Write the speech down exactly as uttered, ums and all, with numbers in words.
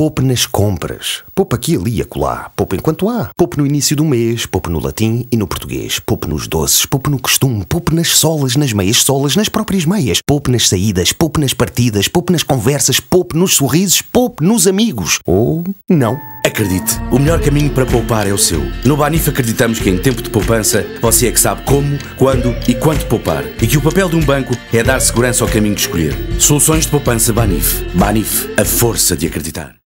Poupe nas compras. Poupe aqui, ali e acolá. Poupe enquanto há. Poupe no início do mês. Poupe no latim e no português. Poupe nos doces. Poupe no costume. Poupe nas solas, nas meias solas, nas próprias meias. Poupe nas saídas. Poupe nas partidas. Poupe nas conversas. Poupe nos sorrisos. Poupe nos amigos. Ou não. Acredite, o melhor caminho para poupar é o seu. No Banif acreditamos que em tempo de poupança você é que sabe como, quando e quanto poupar e que o papel de um banco é dar segurança ao caminho que escolher. Soluções de poupança Banif. Banif, a força de acreditar.